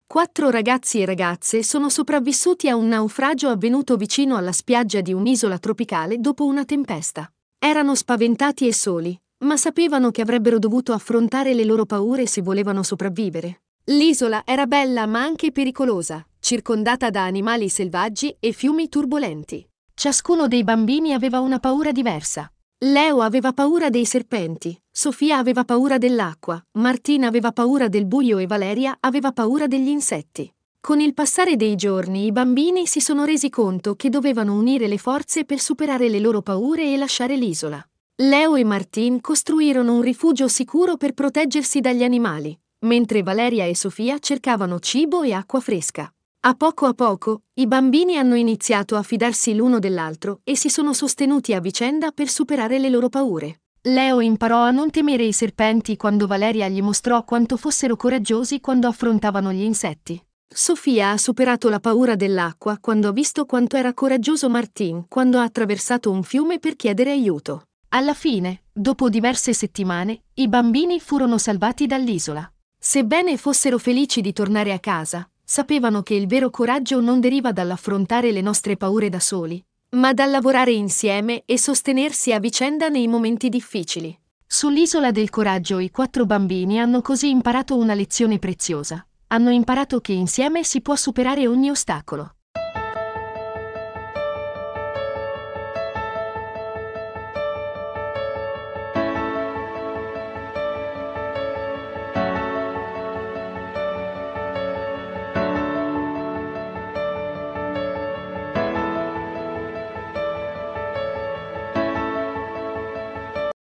4 ragazzi e ragazze sono sopravvissuti a un naufragio avvenuto vicino alla spiaggia di un'isola tropicale dopo una tempesta. Erano spaventati e soli, ma sapevano che avrebbero dovuto affrontare le loro paure se volevano sopravvivere. L'isola era bella ma anche pericolosa, circondata da animali selvaggi e fiumi turbolenti. Ciascuno dei bambini aveva una paura diversa. Leo aveva paura dei serpenti, Sofia aveva paura dell'acqua, Martina aveva paura del buio e Valeria aveva paura degli insetti. Con il passare dei giorni i bambini si sono resi conto che dovevano unire le forze per superare le loro paure e lasciare l'isola. Leo e Martin costruirono un rifugio sicuro per proteggersi dagli animali, mentre Valeria e Sofia cercavano cibo e acqua fresca. A poco, i bambini hanno iniziato a fidarsi l'uno dell'altro e si sono sostenuti a vicenda per superare le loro paure. Leo imparò a non temere i serpenti quando Valeria gli mostrò quanto fossero coraggiosi quando affrontavano gli insetti. Sofia ha superato la paura dell'acqua quando ha visto quanto era coraggioso Martin quando ha attraversato un fiume per chiedere aiuto. Alla fine, dopo diverse settimane, i bambini furono salvati dall'isola. Sebbene fossero felici di tornare a casa, sapevano che il vero coraggio non deriva dall'affrontare le nostre paure da soli, ma dal lavorare insieme e sostenersi a vicenda nei momenti difficili. Sull'isola del coraggio i 4 bambini hanno così imparato una lezione preziosa. Hanno imparato che insieme si può superare ogni ostacolo.